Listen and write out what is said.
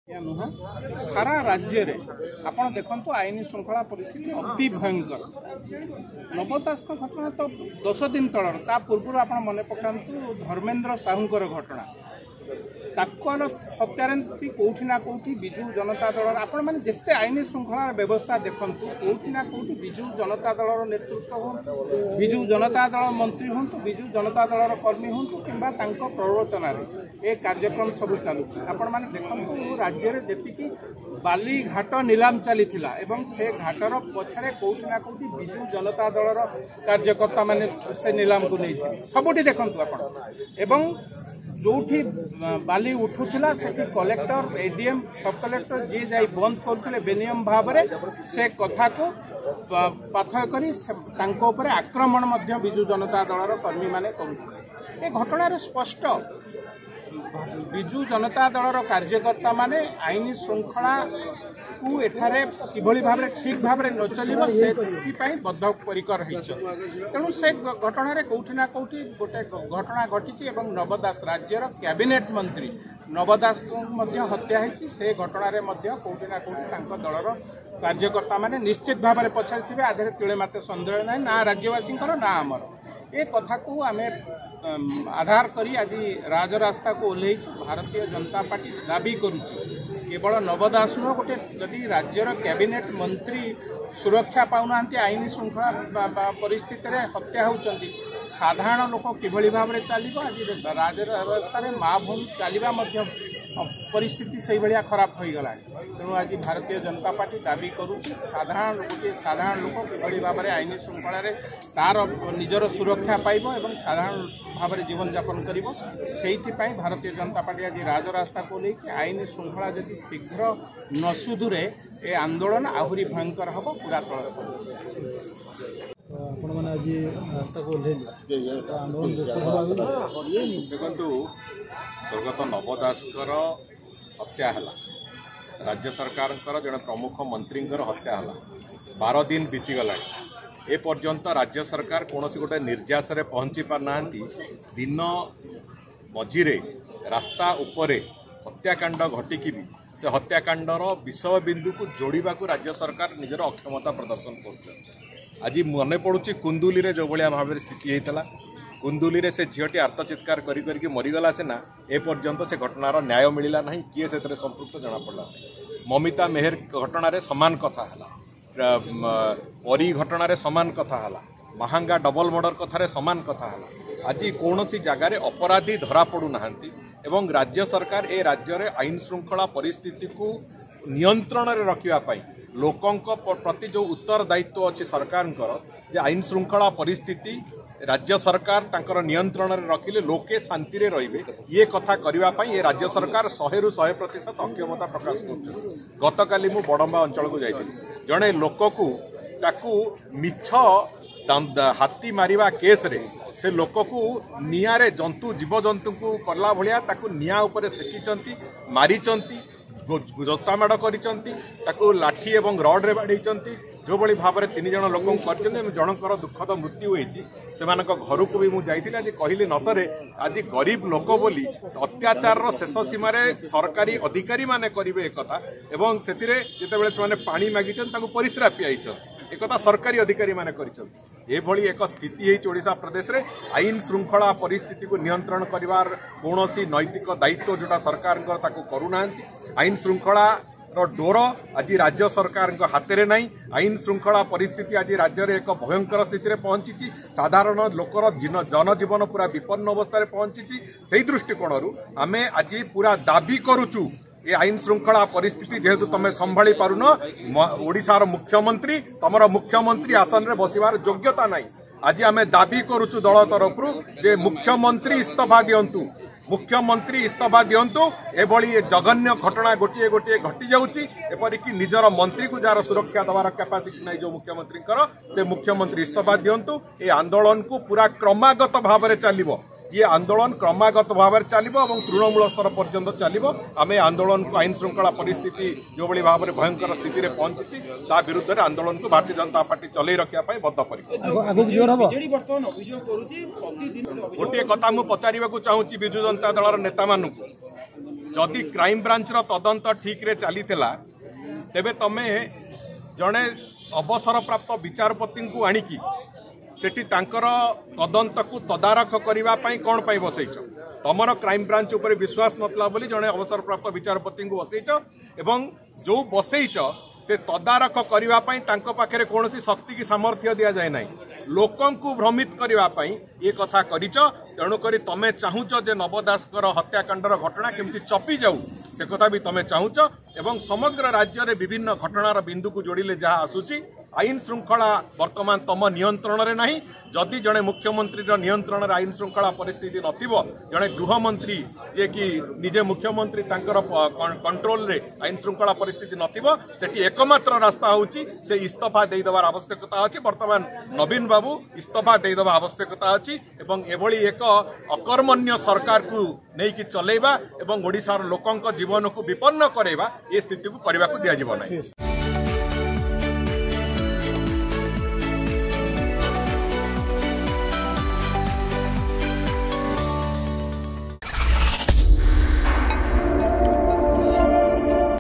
या नुह सारा राज्य रे आपण देखंतु आईन श्रृंखला परिस्थिति अति भयंकर। नव दास घटना तो 10 दिन तलर ता पूर्व आप मन पकातु धर्मेन्द्र साहूकर घटना ताकर हत्यारंती कौटी ना कौटी विजु जनता दल आपण मैंने जिते आईन श्रृंखला व्यवस्था देखंतु कौटी ना कौटी विजु जनता दल नेतृत्व हो विजु जनता दल मंत्री हूँ विजु जनता दल कर्मी हूँ कि प्ररोचन ए कार्यक्रम सब चलू आपण मैंने देखंतु राज्य में जी बाली घाट नीलाम चली से घाटर पछरे कौटी ना कौटी विजु जनता दल कार्यकर्ता माने से नीलाम को नहीं सबुठी देखंतु आपण जोठी बाली उठुला से कलेक्टर एडीएम सब कलेक्टर जी जाई बंद करते बेनियम भाव से कथा को पाथय करी आक्रमण विजु जनता दल कर्मी माने करुଥିଲେ। ए घटना स्पष्ट विजु जनता दल कार्यकर्ता माने आईन श्रृंखला को एठारे किभली भाव ठीक भाव न चलिबो से बद्धपरिकर तेणु से घटना कौटी ना कौटी गोटे घटना घटी नव दास राज्यर कैबिनेट मंत्री नव दास को हत्या होती से घटना कौटी ना कौटी दलर कार्यकर्ता माने निश्चित भाव में पछाड़ी आधे तिले मात्र सन्देह ना ना राज्यवासी ना आमर ए कथा को आम आधार करी आज राजरास्ता को ओह्लैु भारतीय जनता पार्टी दाबी करुच्ची केवल नव दास नुह गोटे जदि राज्यर कैबिनेट मंत्री सुरक्षा पाऊना आईन श्रृंखला परिस्थिति हत्या होती साधारण लोक किभली भाव में चलो आज राजरास्ता माँ भूमि चलवा परिस्थिति से भाया खराब हो गला। तेणु आज भारतीय जनता पार्टी दाबी करुच्ची साधारण लोक किभली भाव में आईन श्रृंखला तार निजर सुरक्षा पाइब और साधारण भाव में जीवन यापन कर भारतीय जनता पार्टी आज राजरास्ता को लेकिन आईन श्रृंखला जदि शीघ्र न सुधुरे ए आंदोलन आहरी भयंकर हम पूरा तल देखु स्वर्गत नव दास हत्या है राज्य सरकार जड़े प्रमुख मंत्री हत्या है 12 दिन बीतीगला ए पर्यंत राज्य सरकार कौन गोटे निर्यास पहुँची पारना दिन मझिरे रास्ता उपरे हत्याकांड घटिकी भी से हत्याकांडर विषय बिंदु को जोड़ा राज्य सरकार निजर अक्षमता प्रदर्शन कर आज मन पड़ुची कुंदुली रे जो भाया भाव स्थिति होता कुंदुली रे से झीटी आर्तचित्कार करी मरीगला सीना ए पर्यंत से घटनार न्याय मिलला नहीं किए से संपृक्त जना पड़ा ममिता मेहर घटना सामान कथा है परी घटना सामान कथा है महांगा डबल मर्डर कथार सामान कथा है आज कौन सी जगार अपराधी धरा पड़ूना एवं राज्य सरकार ए राज्य में आईन श्रृंखला परिस्थिति को नियंत्रण में रखापी लोकों प्रति जो उत्तरदायित्व अच्छी सरकार आईन श्रृंखला परिस्थिति राज्य सरकार तांकर नियंत्रण में रखिले लोके शांति रे रहिबे ये कथा करने ये राज्य सरकार 100% अक्षमता प्रकाश कर। गतकाली मु बड़म्बा अंचल को जाइଥିଲି जड़े लोक को ताकू मिछ हाथी मारिबा केस रे से लोक को निआरे जंतु जीवजंतु को करला भलिया ताकू निया उपरे सेकिचंती मारिचंती जोतामाड़ कर लाठी एवं रड रे बाड़ी जो बड़ी भाव में 3 जन लोक जनकर दुखद मृत्यु होती से घर को भी मुझे आज कहली नसरे आज गरीब लोक बोली अत्याचार शेष सीमार सरकारी अधिकारी माने करेंगे एक एवं से पानी मागिचन परिश्रा पियाई एक सरकारी अधिकारी माने एभली एक स्थिति ओडिशा प्रदेश में आईन श्रृंखला परिस्थिति को नियंत्रण करिवार कौन नैतिक दायित्व जोटा सरकार करूना आईन श्रृंखला डोर आज राज्य सरकार हाथ में नहीं आईन श्रृंखला परिस्थिति आज राज्य में एक भयंकर स्थिति में पहुंची साधारण लोकर जनजीवन पूरा विपन्न अवस्था पहुंची से दृष्टिकोण आम आज पूरा दाबी करुचु ये आईन श्रृंखला परिस्थिति जेहेतु तुम संभाली पारुन ओडिशार मुख्यमंत्री तमर मुख्यमंत्री आसन में बसवार योग्यता नहीं आज आम दाबी करुचु दल तरफ जे मुख्यमंत्री इस्तीफा दिंतु मुख्यमंत्री इस्तीफा दिंतु एभली जघन्य घटना गोटे गोटे घटी जाऊँगी एपरिक निजर मंत्री को जार सुरक्षा देवार कैपेसिटी नहीं जो मुख्यमंत्री से मुख्यमंत्री इस्तीफा दिंतु ये आंदोलन को पूरा क्रमागत भाव में चलो ये आंदोलन क्रमागत भाव में चलो और तृणमूल स्तर पर्यंत चलो आम आंदोलन को आईन श्रृंखला परिस्थिति जो भाई भाव में भयंकर स्थिति में पहुंची ता विरुद्ध में आंदोलन को भारतीय जनता पार्टी चलई रखापी बद्धपरिकर। गोटे कथा मुझे पचार चाहूँगी विजु जनता दल नेता मानू जदि क्राइम ब्रांच तदंत ठीक रे चली तेबे तमे जड़े अवसर प्राप्त विचारपति को आणिकी सेठी तांकर तदंत को तदारख करने कौन पाई बसईच तमर क्राइम ब्रांच उपर विश्वास नतला बोली जड़े अवसर प्राप्त विचारपति को बसईच एवं जो बसईच से तदारख करने पाखे कौन शक्ति की सामर्थ्य दि जाए ना लोकं को भ्रमित करने ये कथा करिच तेणुक तमें चाहूच जे नव दासकर हत्याकांडर घटना केमती चपी जाऊ से कथा भी तमें चाहूच एवं समग्र राज्य में विभिन्न घटनार बिंदु को जोड़िले जहाँ आसूची आईन श्रृंखला वर्तमान तम नियंत्रण रे नहीं जदि जड़े मुख्यमंत्री नियंत्रण रे आईन श्रृंखला परिस्थिति नथिबो जड़े गृहमंत्री जे कि निजे मुख्यमंत्री तांकर कंट्रोल रे आईन श्रृंखला परिस्थिति नथिबो सेठी एकमात्र रास्ता होची से इस्तीफा दे देवार आवश्यकता अछि। वर्तमान नवीन बाबू इस्तीफा दे देवा आवश्यकता अछि एवं एभली एक अकर्मण्य सरकार को नहीं कि चलेबा एवं ओडिशार लोकंक जीवन को विपन्न करेबा ये स्थिति को करबा को दिया जिवो नै।